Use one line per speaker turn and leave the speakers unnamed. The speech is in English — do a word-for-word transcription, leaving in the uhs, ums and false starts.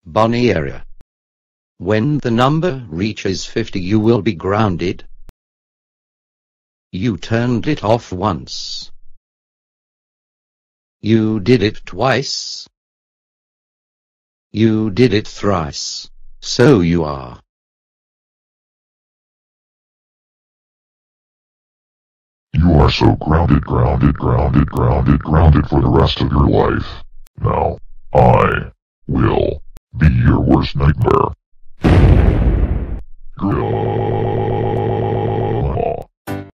Barney Error. When the number reaches fifty you will be grounded. You turned it off once. You did it twice. You did it thrice. So you are.
You are so grounded, grounded, grounded, grounded, grounded for the rest of your life. Now, I will be your worst nightmare. Grounded.